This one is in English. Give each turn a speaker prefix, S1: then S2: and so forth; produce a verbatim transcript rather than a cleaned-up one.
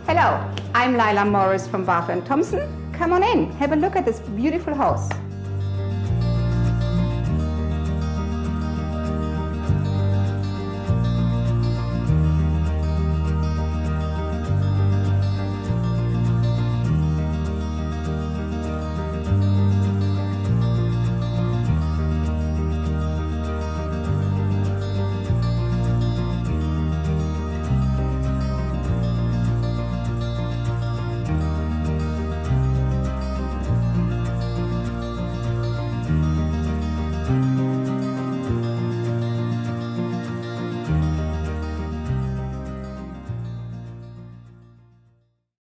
S1: Hello, I'm Leila Morris from Barfoot and Thompson. Come on in, have a look at this beautiful house.